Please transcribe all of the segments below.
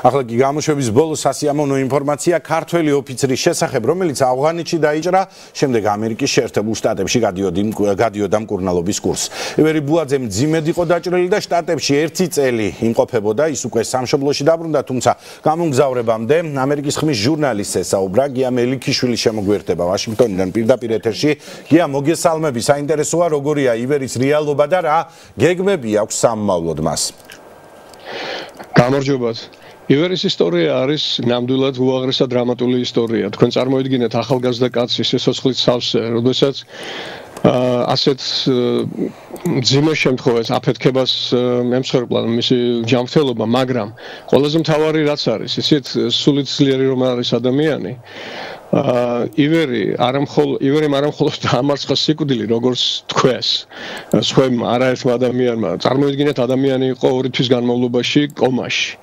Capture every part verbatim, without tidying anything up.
ახლა კი გამოშვების ბოლოს სასიამოვნო ინფორმაცია ქართველი ოფიცრის შესახებ, რომელიც ავღანეთში დაიჭრა, შემდეგ ამერიკის შეერთებულ შტატებში გადიოდა მკურნალობის კურსს. ივერი ბუაძე მძიმედ იყო დაჭრილი და შტატებში ერთი წელი იმყოფებოდა, ის უკვე სამშობლოში დაბრუნდა, თუმცა გამომგზავრებამდე ამერიკის ხმის ჟურნალისტს ესაუბრა გია მელიქიშვილის შემოგვიერთება ვაშინგტონიდან პირდაპირ ეთერში. გია, მოგესალმები, საინტერესოა როგორია ივერის რეალობა და რა გეგმები აქვს სამმავლოდ მას. გამარჯობათ. ივერის ისტორია არის ნამდვილად უაღრესად დრამატული ისტორია. თქვენ წარმოიდგინეთ ახალგაზრდა კაცის სიცოცხლის სავსე, როდესაც ასეთ მძიმე შემთხვევას აფეთქებას ემსხვერპლა მისი ჯანმრთელობა, მაგრამ ყველაზე მთავარი რაც არის, ისეთ სულით ძლიერი რომ არის ადამიანი. ივერი არამხოლოდ ივერიმ არამხოლოდ დაამარცხა სიკვდილი, როგორც თქვეს, სხვებმა არაერთმა ადამიანმა. წარმოიდგინეთ, ადამიანი იყო ორი თვის განმავლობაში კომაში.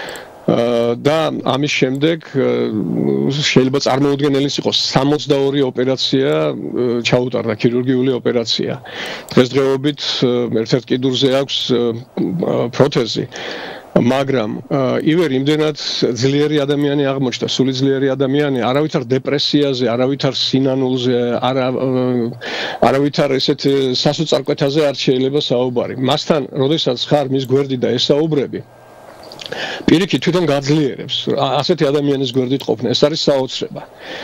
და ამის შემდეგ შეიძლება წარმოუდგენელიც იყოს სამოცდაორი ოპერაცია ჩაუტარდა, ქირურგიული ოპერაცია. დღესდღეობით ერთ-ერთ კიდურზე აქვს პროთეზი. მაგრამ ივერი იმდენად ძლიერი ადამიანი აღმოჩნდა, სული ძლიერი ადამიანი, არავითარ დეპრესიაზე, არავითარ სინანულზე, არა არავითარ ესეთ სასოწარკვეთაზე არ შეიძლება საუბარი. მასთან, როდესაც ხარ მის გვერდით და ესაუბრები, პირიქით თვითონ გაძლიერებს. ასეთი ადამიანის გვერდით ყოფნა, ეს არის საოცრება.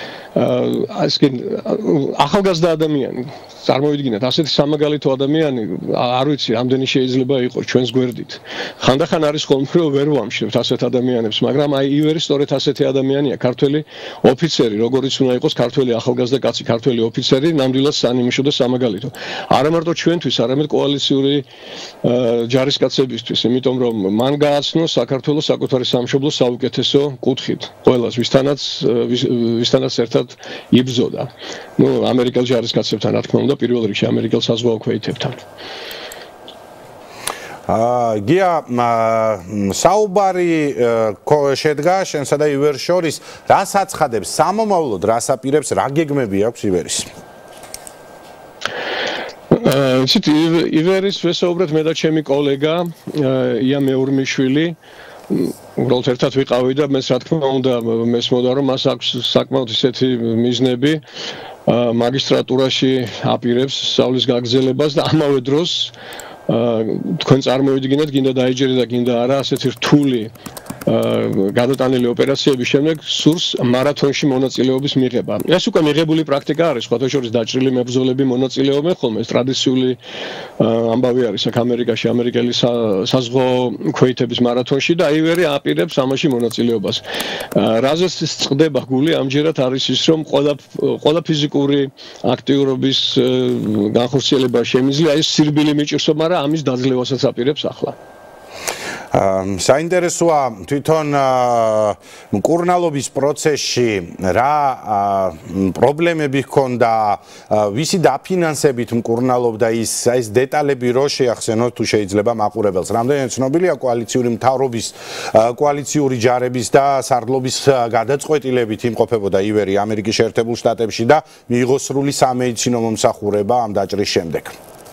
ეს კი ახალგაზრდა ადამიანი, წარმოიდგინეთ, ასეთი სამაგალითო ადამიანი, არ ვიცი, რამდენი შეიძლება იყოს ჩვენს გვერდით. ხანდახან არის ხოლმე რომ ვერ ვამშევთ ასეთ ადამიანებს, მაგრამ აი ივერი სწორედ ასეთი ადამიანია, ქართველი ოფიცერი, როგორიც უნდა იყოს ქართველი ახალგაზრდა კაცი, ქართველი ოფიცერი, ნამდვილად სანიმუშო და სამაგალითო. არა მარტო ჩვენთვის, არამედ კოალიციური ჯარისკაცებისთვის, იმიტომ რომ მან გააცნო საქართველოს საკუთარი სამშობლოს საუკეთესო კუთხით. ყველას ვისთანაც ვისთანაც ერთად იბრძოდა. ნუ ამერიკელ ჯარისკაცებთან, რა თქმა უნდა, პირველ რიგში ამერიკელ საზღვაო ქვეითებთან. გია, საუბარი შედგა შენსა და ივერს შორის, რას აცხადებს სამომავლოდ, რას აპირებს, რა გეგმები აქვს ივერის? იცით, ივერის ვესაუბრეთ მე და ჩემი კოლეგა ია მეურმიშვილი. უბრალოდ ერთად ვიყავი და მეც რა თქმა უნდა მესმოდა რომ მას აქვს საკმაოდ ისეთი მიზნები მაგისტრატურაში აპირებს სწავლის გაგრძელებას და ამავე დროს თქვენ წარმოიდგინეთ, გინდა დაიჯერე და გინდა არა, ასეთი რთული გადატანილი ოპერაციების შემდეგ სურს მარათონში მონაწილეობის მიღება. ეს უკვე მიღებული პრაქტიკა არის, სხვათა შორის დაჭრილი მებრძოლები მონაწილეობენ ხოლმე, ეს ტრადიციული ამბავი არის აქ ამერიკაში, ამერიკელი საზღვაო ქვეითების მარათონში და ივერი აპირებს ამაში მონაწილეობას. რაზეც წყდება გული, ამჯერად არის ის, რომ ყველა ყველა ფიზიკური აქტიურობის განხორციელება შემიძლია, ეს სირბილი მიჭირს, მაგრამ ამის დაძლევასაც აპირებს ახლა. საინტერესოა თვითონ მკურნალობის პროცესში რა პრობლემები ჰქონდა, ვისი დაფინანსებით მკურნალობდა ის, ეს დეტალები რო შეახსენოთ თუ შეიძლება მაყურებელს. რამდენად ცნობილია კოალიციური მთავრობის, კოალიციური ჯარების და სარდლობის გადაწყვეტილებით იმყოფებოდა ივერი ამერიკის შეერთებულ შტატებში და მიიღო სრული სამედიცინო მომსახურება ამ დაჭრის შემდეგ.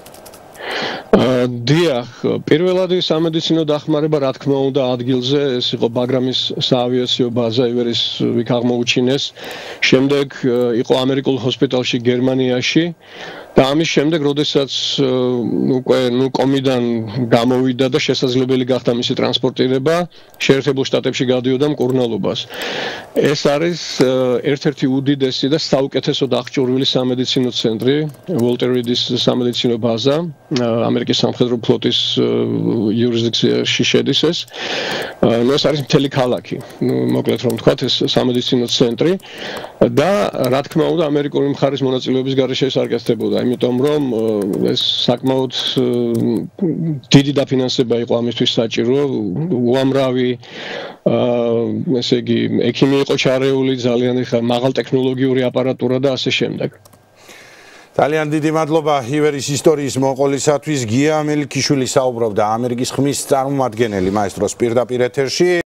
დიახ, პირველად სამედიცინო დახმარება რა თქმა უნდა ადგილზე, ეს იყო ბაგრამის საავიაციო ბაზა, ივერის იქ აღმოუჩინეს. შემდეგ იყო ამერიკულ ჰოსპიტალში გერმანიაში და ამის შემდეგ, როდესაც უკვე ნუ კომიდან გამოვიდა და შესაძლებელი გახდა მისი ტრანსპორტირება, შეერთებულ შტატებში გადიოდა მკურნალობას. ეს არის ერთ-ერთი უდიდესი და საუკეთესო დახრჭურვილი სამედიცინო ცენტრი, ვოლტერ ρίდის სამედიცინო ბაზა, ამერიკის სამხედრო ფლოტის იურისდიქციაში შედის ეს. ნუ ეს არის მთელი ქალაქი, ნუ მოკლედ რომ ვთქვათ, ეს სამედიცინო ცენტრი და რა თქმა უნდა ამერიკული მხარის მონაწილეობის გარეშე ეს არ კეთდებოდა, იმიტომ რომ ეს საკმაოდ დიდი დაფინანსება იყო ამისთვის საჭირო, უამრავი ესე იგი ექიმი იყო ჩარეული, ძალიან მაღალ ტექნოლოგიური აპარატურა და ასე შემდეგ. ძალიან დიდი მადლობა ივერის ისტორიის მოყოლისათვის. გია მელიქიშვილი საუბრობდა ამერიკის ხმის წარმომადგენელი მაესტროს პირდაპირ ეთერში.